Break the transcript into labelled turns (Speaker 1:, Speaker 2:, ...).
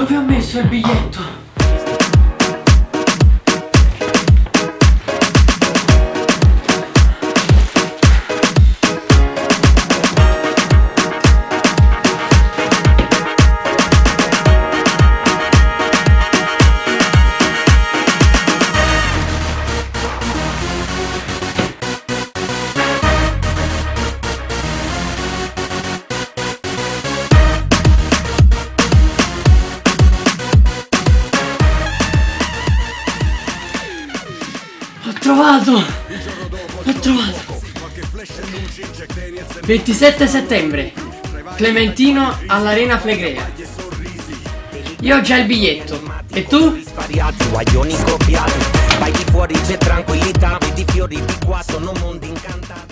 Speaker 1: Dove ho messo il biglietto? L'ho trovato! 27 settembre, Clementino all'Arena Flegrea. Io ho già il biglietto. E tu?
Speaker 2: Vai di fuori c'è tranquillità, vedi fiori di qua, sono mondi incantati.